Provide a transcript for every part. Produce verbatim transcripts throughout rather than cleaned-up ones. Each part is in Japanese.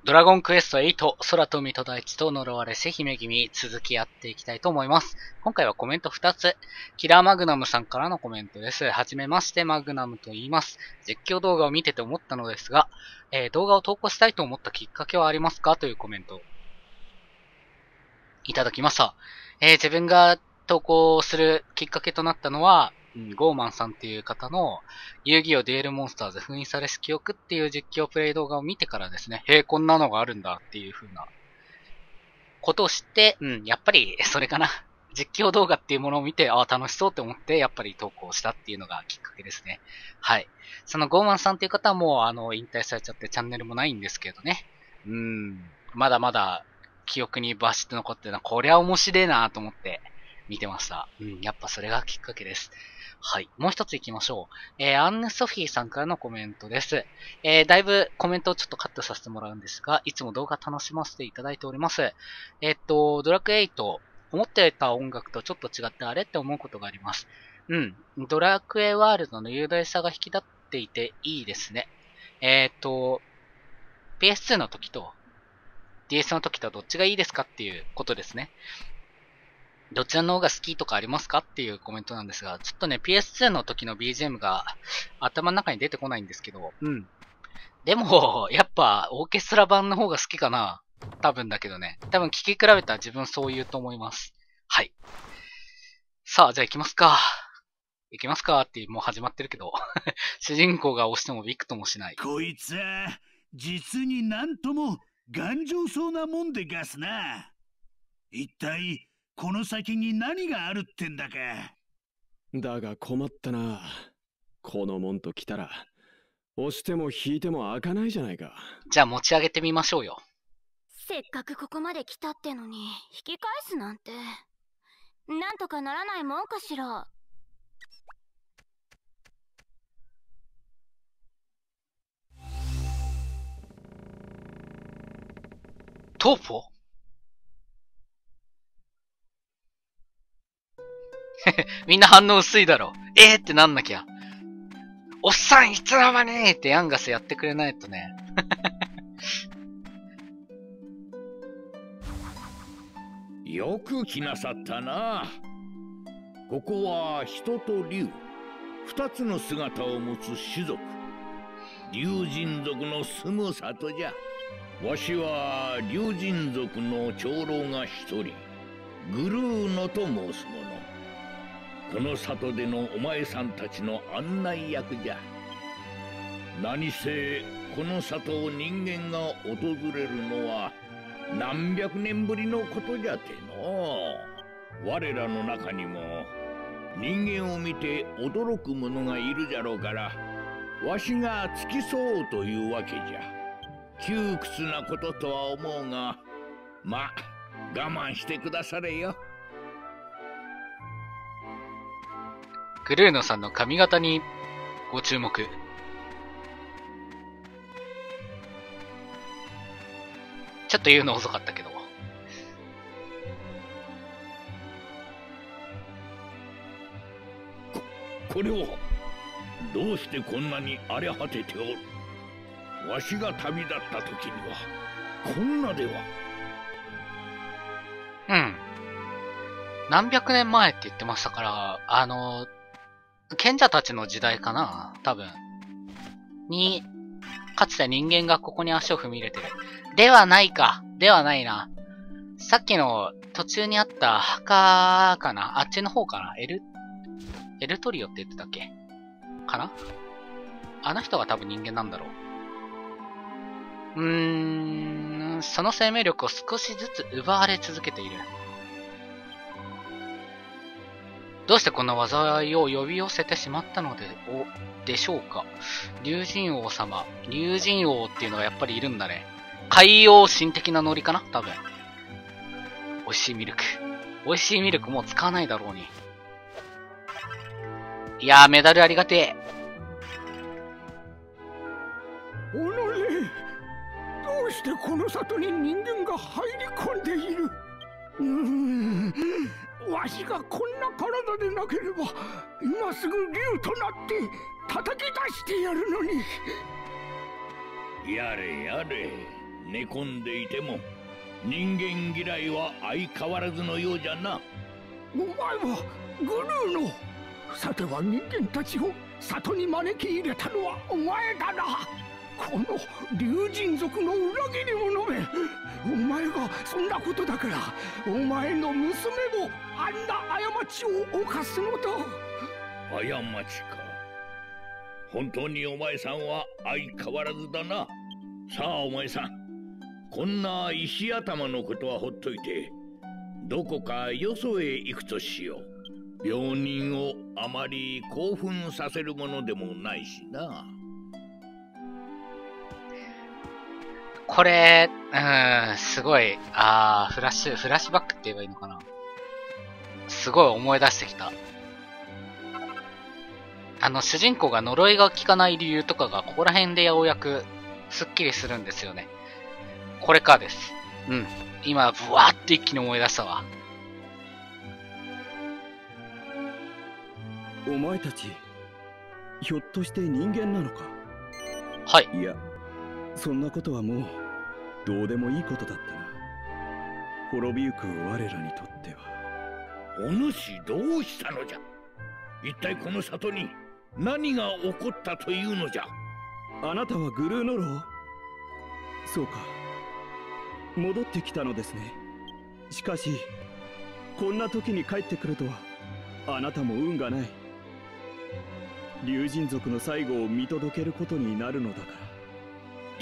ドラゴンクエストエイト、空と海と大地と呪われし姫君、続きやっていきたいと思います。今回はコメントふたつ。キラーマグナムさんからのコメントです。はじめまして、マグナムと言います。実況動画を見てて思ったのですが、えー、動画を投稿したいと思ったきっかけはありますかというコメントをいただきました。えー、自分が投稿するきっかけとなったのは、うん、ゴーマンさんっていう方の遊戯王デュエルモンスターズ封印されし記憶っていう実況プレイ動画を見てからですね、へえ、こんなのがあるんだっていう風なことを知って、うん、やっぱりそれかな。実況動画っていうものを見て、ああ、楽しそうって思って、やっぱり投稿したっていうのがきっかけですね。はい。そのゴーマンさんっていう方はもう、あの、引退されちゃってチャンネルもないんですけどね。うん、まだまだ記憶にバシッと残ってるのは、こりゃ面白いなと思って見てました。うん、やっぱそれがきっかけです。はい。もう一つ行きましょう。えー、アンヌ・ソフィーさんからのコメントです。えー、だいぶコメントをちょっとカットさせてもらうんですが、いつも動画楽しませていただいております。えー、っと、ドラクエエイト、思っていた音楽とちょっと違ってあれって思うことがあります。うん。ドラクエワールドの雄大さが引き立っていていいですね。えー、っと、ピーエスツー の時と ディーエス の時とどっちがいいですかっていうことですね。どちらの方が好きとかありますかっていうコメントなんですが、ちょっとね、ピーエスツー の時の ビージーエム が頭の中に出てこないんですけど、うん。でも、やっぱ、オーケストラ版の方が好きかな。多分だけどね。多分聴き比べたら自分そう言うと思います。はい。さあ、じゃあ行きますか。行きますかってもう始まってるけど。主人公が押してもビクともしない。 こいつは、実になんとも頑丈そうなもんでガスな。一体、この先に何があるってんだか。 だが困ったな。この門と来たら押しても引いても開かないじゃないか。 じゃあ持ち上げてみましょうよ。 せっかくここまで来たってのに引き返すなんて、なんとかならないもんかしら。 トーポみんな反応薄いだろ。えーってなんなきゃ。おっさんいつの間にってヤンガスやってくれないとね。 よく来なさったな。ここは人と竜、二つの姿を持つ種族、竜人族の住む里じゃ。わしは竜人族の長老が一人、グルーノと申す者。この里でのお前さんたちの案内役じゃ。何せこの里を人間が訪れるのは何百年ぶりのことじゃての。我らの中にも人間を見て驚く者がいるじゃろうから、わしが付き添おうというわけじゃ。窮屈なこととは思うが、ま我慢してくだされよ。 グルーノさんの髪型にご注目。ちょっと言うの遅かったけど。 こ、これはどうしてこんなに荒れ果てておる。わしが旅立った時にはこんなでは。 うん。何百年前って言ってましたから、あの、賢者たちの時代かな多分。に、かつて人間がここに足を踏み入れてる。ではないか。ではないな。さっきの途中にあった墓かなあっちの方かなエル、エルトリオって言ってたっけかなあの人が多分人間なんだろう。うーん、その生命力を少しずつ奪われ続けている。どうしてこんな災いを呼び寄せてしまったので、お、でしょうか。竜神王様。竜神王っていうのがやっぱりいるんだね。海洋神的なノリかな多分。美味しいミルク。美味しいミルクもう使わないだろうに。いやー、メダルありがてえ。 おのれ、どうしてこの里に人間が入り込んでいる。うーん、わしがこんな体でなければ今すぐ竜となって叩き出してやるのに。 やれやれ、 寝込んでいても人間嫌いは相変わらずのようじゃな。 お前はグルーの。さては人間たちを里に招き入れたのはお前だな。この竜神族の裏切り者め。お前がそんなことだからお前の娘もあんな過ちを犯すのだ。 過ちか。本当にお前さんは相変わらずだな。さあお前さん、こんな石頭のことはほっといてどこかよそへ行くとしよう。病人をあまり興奮させるものでもないしな。 これ、うーん、すごい、あー、フラッシュ、フラッシュバックって言えばいいのかな。すごい思い出してきた。あの、主人公が呪いが効かない理由とかが、ここら辺でようやく、すっきりするんですよね。これかです。うん。今、ブワーって一気に思い出したわ。 お前たち、ひょっとして人間なのか？ はい。 いや、そんなことはもうどうでもいいことだったな。滅びゆく我らにとっては。 お主どうしたのじゃ。一体この里に何が起こったというのじゃ。 あなたはグルーノロー？そうか、戻ってきたのですね。しかしこんな時に帰ってくるとはあなたも運がない。竜神族の最後を見届けることになるのだから。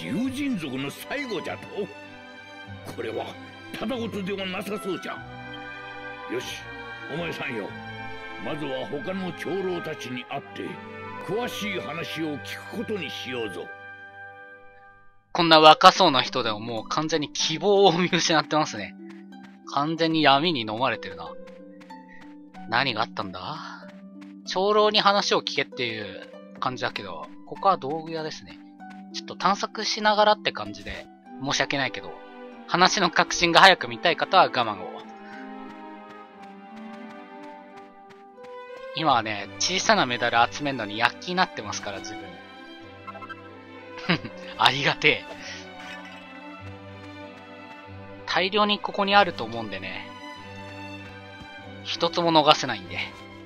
竜神族の最後じゃと？これはただごとではなさそうじゃ。よし、お前さんよ、まずは他の長老たちに会って詳しい話を聞くことにしようぞ。 こんな若そうな人でももう完全に希望を見失ってますね。完全に闇に飲まれてるな。何があったんだ？長老に話を聞けっていう感じだけど、ここは道具屋ですね。ちょっと探索しながらって感じで申し訳ないけど、話の確信が早く見たい方は我慢を。今はね、小さなメダル集めるのに躍起になってますから、自分。ありがてえ。大量にここにあると思うんでね。一つも逃せないんで。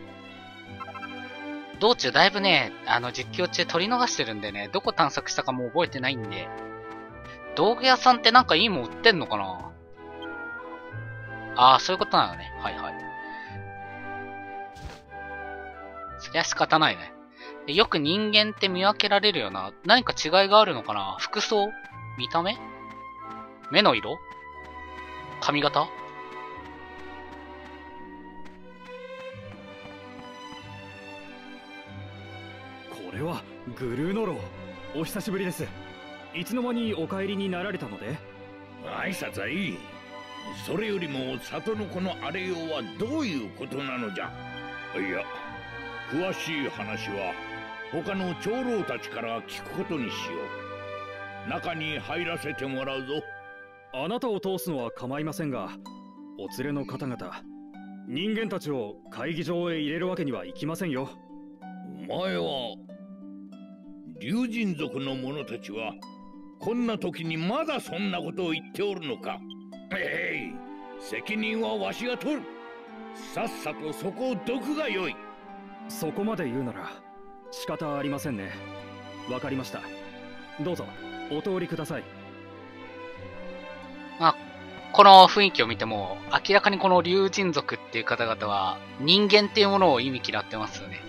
道中だいぶね、あの実況中取り逃してるんでね、どこ探索したかもう覚えてないんで。道具屋さんってなんかいいもん売ってんのかな？ああ、そういうことなのね。はいはい。そりゃ仕方ないね。よく人間って見分けられるよな。何か違いがあるのかな？服装？見た目？目の色？髪型？ これはグルーノロー、お久しぶりです。いつの間にお帰りになられたので？ 挨拶はいい。それよりも里のこの荒れようはどういうことなのじゃ。いや、詳しい話は他の長老たちから聞くことにしよう。中に入らせてもらうぞ。 あなたを通すのは構いませんが、お連れの方々、人間たちを会議場へ入れるわけにはいきませんよ。 お前は竜神族の者たちはこんな時にまだそんなことを言っておるのか。えい、責任はわしが取る。さっさとそこをどくがよい。 そこまで言うなら仕方ありませんね。わかりました。どうぞお通りください。 まあ、この雰囲気を見ても明らかにこの竜神族っていう方々は人間っていうものを意味嫌ってますよね。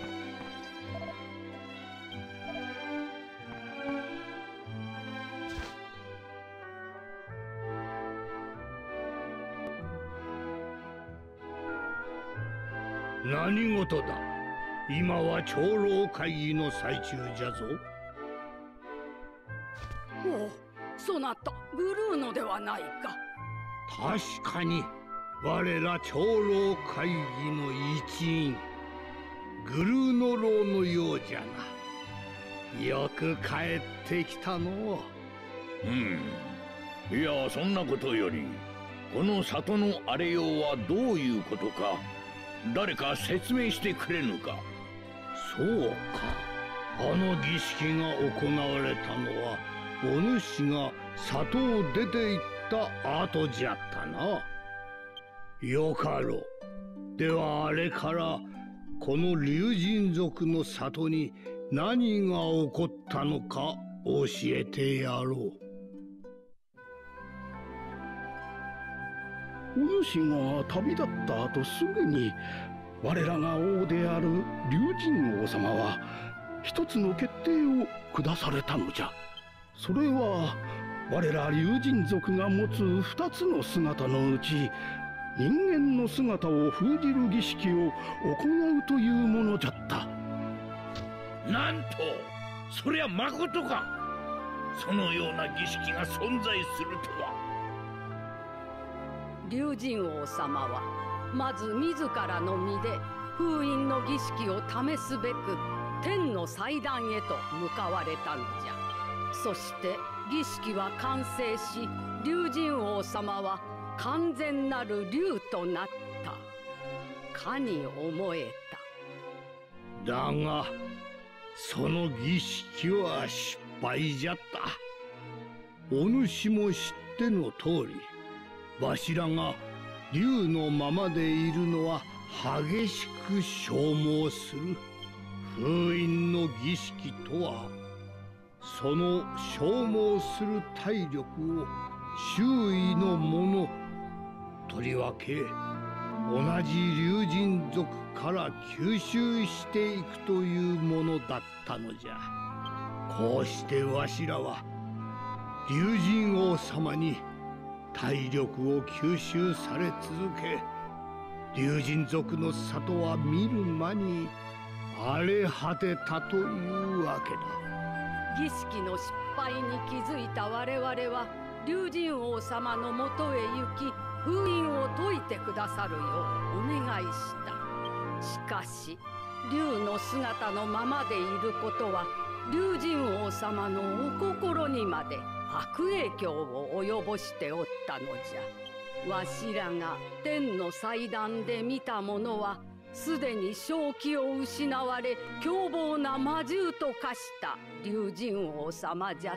何事だ。今は長老会議の最中じゃぞ。 お、そなたグルーノではないか。 確かに我ら長老会議の一員グルーノローのようじゃな。よく帰ってきたの。 うん。いや、そんなことよりこの里の荒れようはどういうことか誰か説明してくれぬか。 そうか、あの儀式が行われたのはお主が里を出て行った後じゃったな。よかろう。ではあれからこの龍神族の里に何が起こったのか教えてやろう。 お主が旅立った後すぐに我らが王である龍神王様は一つの決定を下されたのじゃ。それは我ら龍神族が持つ二つの姿のうち人間の姿を封じる儀式を行うというものじゃった。 なんとそりゃまことか。そのような儀式が存在するとは。 龍神王様はまず自らの身で封印の儀式を試すべく天の祭壇へと向かわれたのじゃ。そして儀式は完成し、龍神王様は完全なる龍となった。かに思えた。だがその儀式は失敗じゃった。お主も知っての通り、わしらが龍のままでいるのは激しく消耗する。封印の儀式とはその消耗する体力を周囲のもの、とりわけ同じ龍神族から吸収していくというものだったのじゃ。こうしてわしらは龍神王様に体力を吸収され続け、龍神族の里は見る間に荒れ果てたというわけだ。 儀式の失敗に気づいた我々は龍神王様のもとへ行き、封印を解いてくださるようお願いした。しかし龍の姿のままでいることは龍神王様のお心にまで悪影響を及ぼしておったのじゃ。わしらが天の祭壇で見たものはすでに正気を失われ凶暴な魔獣と化した龍神王様じゃった。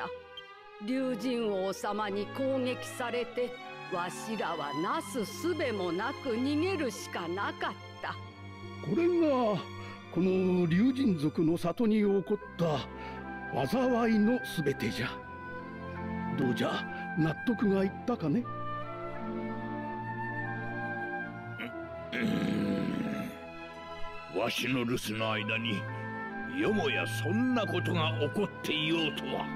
龍神王様に攻撃されてわしらはなすすべもなく逃げるしかなかった。 これがこの龍神族の里に起こった災いのすべてじゃ。どうじゃ、納得がいったかね。 わしの留守の間によもやそんなことが起こっていようとは。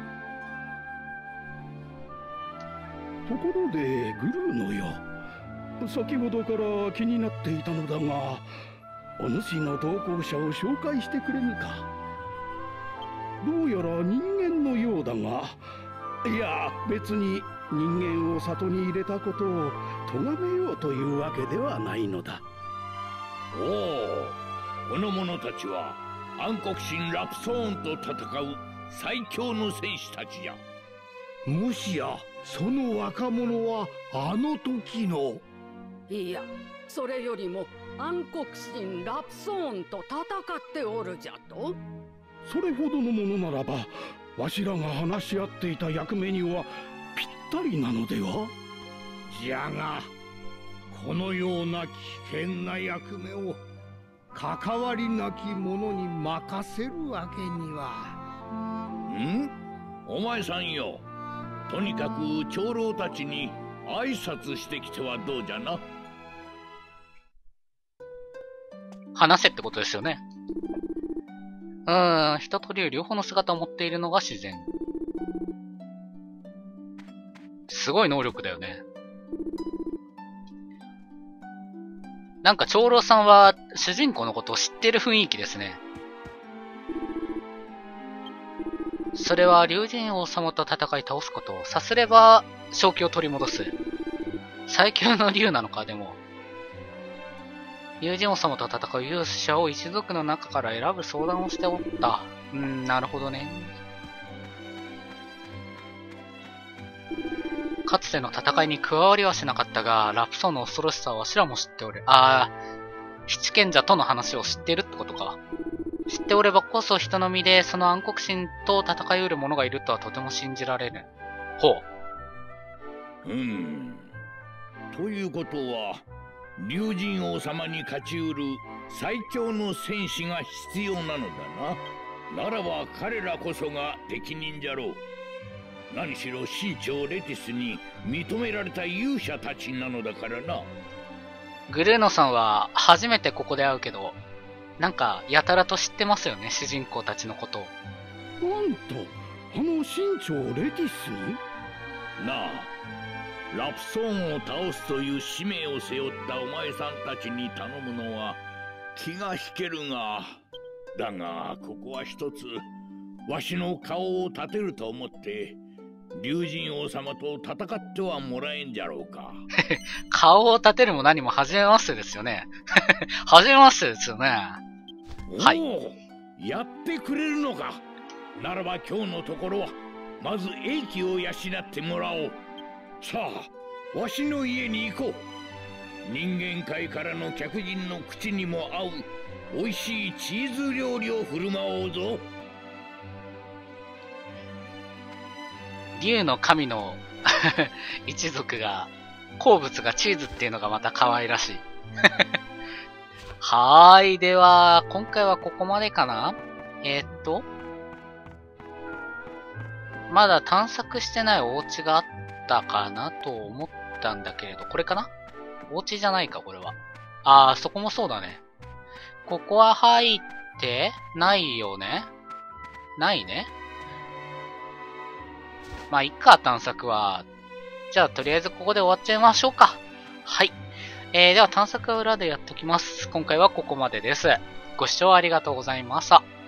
ところでグルーのよ、先ほどから気になっていたのだが、お主の同行者を紹介してくれぬか。どうやら人間のようだが、いや別に人間を里に入れたことを咎めようというわけではないのだ。 おお、この者たちは暗黒神ラプソーンと戦う最強の戦士たちじゃ。 もしやその若者はあの時の。 いや、それよりも暗黒神ラプソーンと戦っておるじゃと。 それほどのものならばわしらが話し合っていた役目にはぴったりなのでは。 じゃがこのような危険な役目を関わりなき者に任せるわけには。 ん？お前さんよ、とにかく長老たちに挨拶してきてはどうじゃな。 話せってことですよね。うーん、人と竜両方の姿を持っているのが自然。すごい能力だよね。なんか長老さんは主人公のことを知ってる雰囲気ですね。それは龍神王様と戦い倒すことをさすれば正気を取り戻す最強の竜なのか。でも龍神王様と戦う勇者を一族の中から選ぶ相談をしておった。うーん、なるほどね。かつての戦いに加わりはしなかったが、ラプソンの恐ろしさはわしらも知っておる。あー、七賢者との話を知ってるってことか。知ってっておればこそ人の身でその暗黒神と戦いうる者がいるとはとても信じられる。ほう。うん。ということは、龍神王様に勝ちうる最強の戦士が必要なのだな。ならば彼らこそが適任じゃろう。何しろ神長レティスに認められた勇者たちなのだからな。 グルーノさんは初めてここで会うけど、なんかやたらと知ってますよね、主人公たちのことを。 なんと、あの神長レティスに？ なあ、ラプソーンを倒すという使命を背負ったお前さんたちに頼むのは気が引けるが、だがここは一つわしの顔を立てると思って龍神王様と戦ってはもらえんじゃろうか。 顔を立てるも何も初めましてですよね。初めましてですよね。はい。 やってくれるのか。ならば今日のところはまず英気を養ってもらおう。さあ、わしの家に行こう。人間界からの客人の口にも合う美味しいチーズ料理を振る舞おうぞ。 竜の神の一族が好物がチーズっていうのがまた可愛らしい。はーい、では今回はここまでかな。えー、っとまだ探索してないお家があったかなと思ったんだけれど、これかな？お家じゃないか、これは。あー、そこもそうだね。ここは入ってないよね？ないね。まあ、いっか、探索は。じゃあ、とりあえずここで終わっちゃいましょうか。はい。えー、では探索は裏でやっときます。今回はここまでです。ご視聴ありがとうございました。